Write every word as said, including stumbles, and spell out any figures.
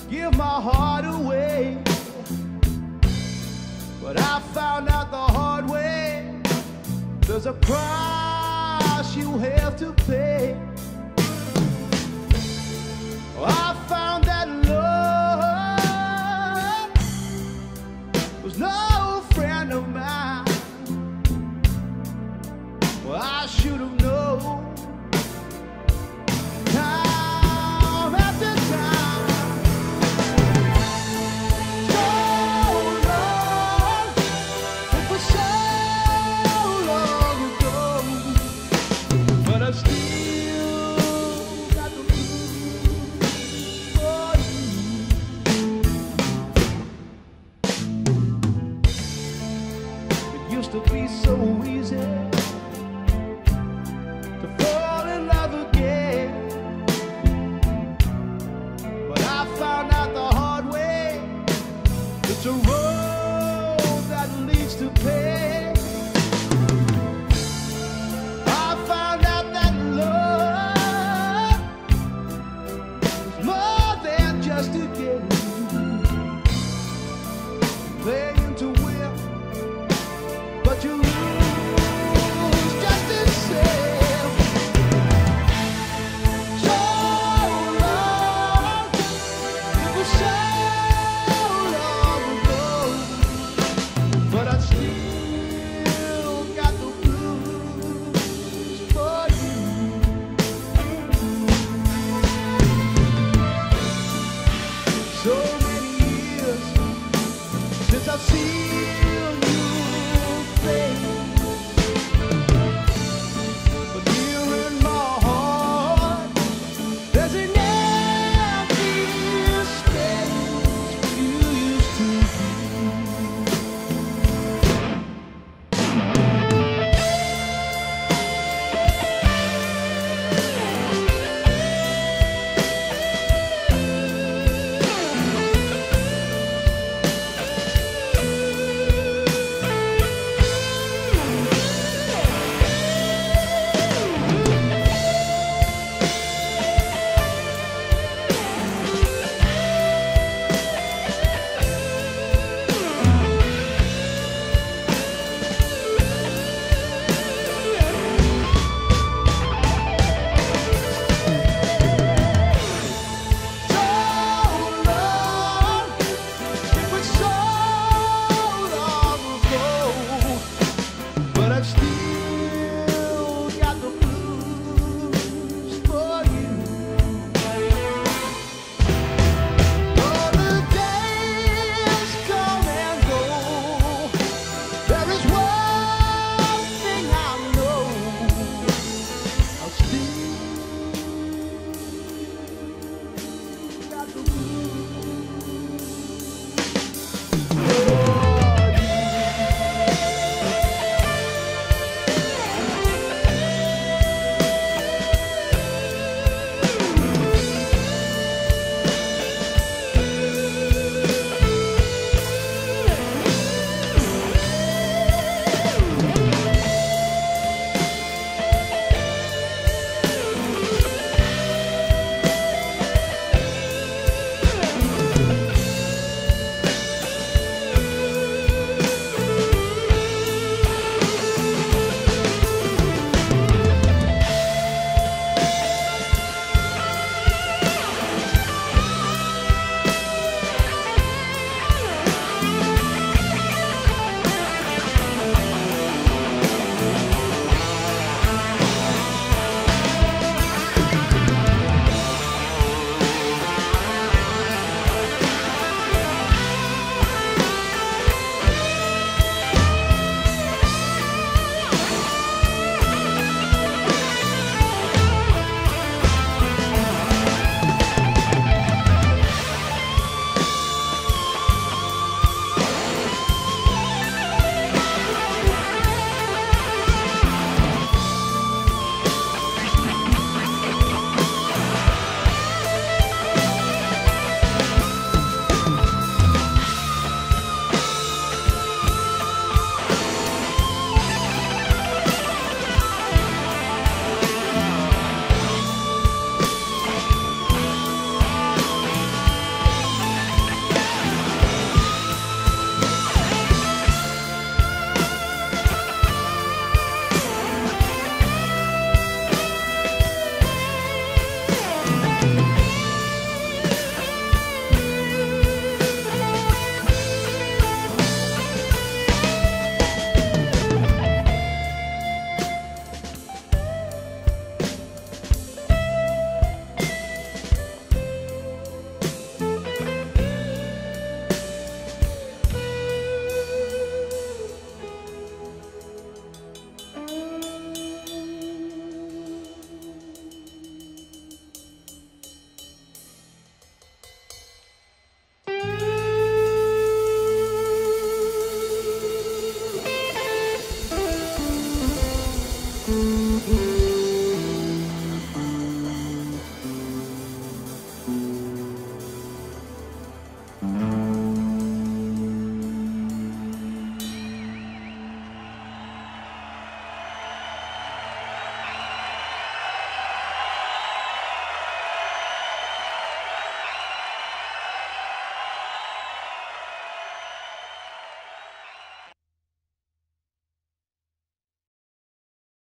give my heart away. But I found out the hard way, there's a price you have to pay. I found that love was no friend of mine. Well, I should have known. Time after time, so long, it was so long ago, but I still got the blues for you. It used to be so easy to fall in love again, but I found out the hard way, it's a road that leads to pain. I found out that love is more than just a game, playing to win, but you lose just the same. So long, it was so long ago, but I still got the blues for you. So many years since I've seen